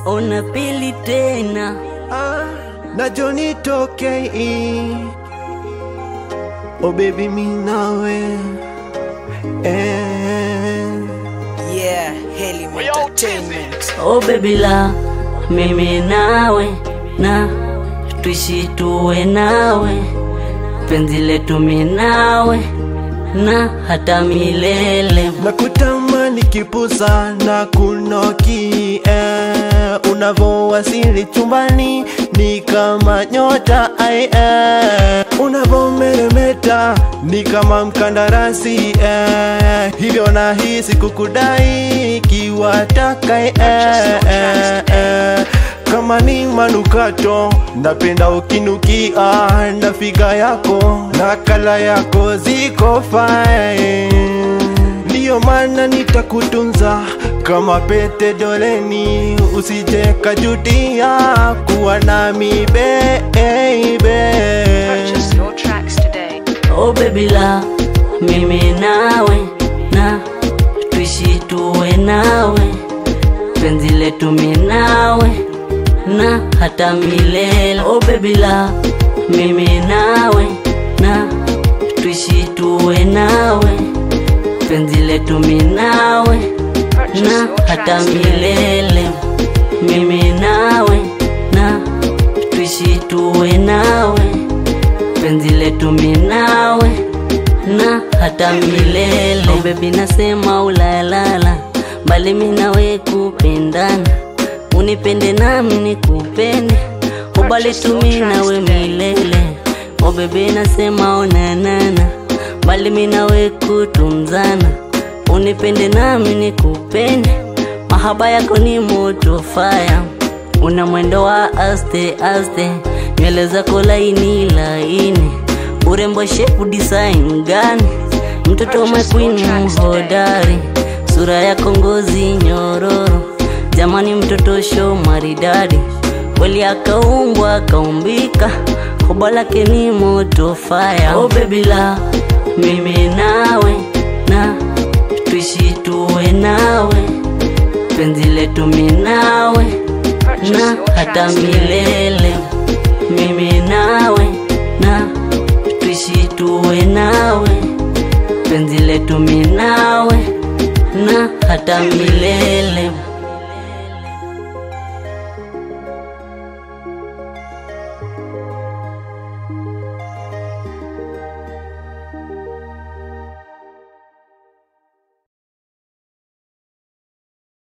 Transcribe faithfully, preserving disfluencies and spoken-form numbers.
ona pili tena ah, na Jonitoh K E. Oh baby mi nawe eh. Yeah, Heli Entertainment. Oh baby la mimi nawe na tuishi tuwe nawe, penzi letu mimi nawe na hata milele. Nakutamani kipusa na kunoki eh. Unavowasili chumbani ni kama nyota ai eh. Unavomeremeta ni kama mkandarasi eh. Hivyo nahisi kukudai kiwataka eh, eh, eh. Kama ni manukato napenda ukinukia, na figa yako na kala yako ziko fine. Ndiyo maana nitakutunza kama pete doleni, usije kajutia kuwa nami baby. Purchase your tracks today. Oh baby la mimi nawe na tuishi tuwe nawe, penzi letu mimi nawe na hata milele. Oh baby la mimi nawe na tuishi tuwe nawe, penzi letu mimi nawe na hata milele. Mimi nawe na tuishi tuwe nawe, penzi letu mimi nawe na hata milele. Oh baby nasema ulalala, bali mimi nawe kupendana, unipende nami nikupende, ubali tumi nawe milele. Oh baby nasema onanana, bali mimi nawe kutunzana, unipende nami nikupende, mahaba yako ni moto fire. Una mwendo wa aste aste, nywele zako laini laini, urembo shape design gani, mtoto makwini mhodari, sura yako ngozi nyororo, jamani mtoto show maridadi, wali akaumbwa kaumbika, hoba lake ni moto fire. Oh baby la mimi nawe na tuishi tuwe nawe, penzi letu mimi nawe na hata milele. Mimi nawe na tuishi tuwe nawe, penzi letu mimi nawe na hata milele.